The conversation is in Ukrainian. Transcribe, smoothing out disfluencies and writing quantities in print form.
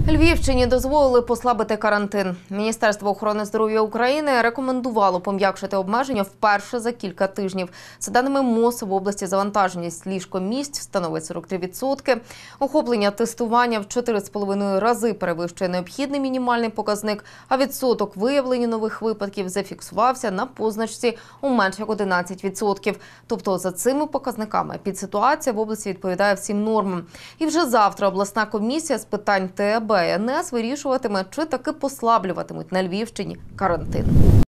Львівщині дозволили послабити карантин. Міністерство охорони здоров'я України рекомендувало пом'якшити обмеження вперше за кілька тижнів. За даними МОЗ, в області завантаженість ліжкомісць становить 43%. Охоплення тестування в 4,5 рази перевищує необхідний мінімальний показник, а відсоток виявлення нових випадків зафіксувався на позначці у менш як 11%. Тобто за цими показниками підситуація в області відповідає всім нормам. І вже завтра обласна комісія з питань ТБ НС вирішуватиме, чи таки послаблюватимуть на Львівщині карантин.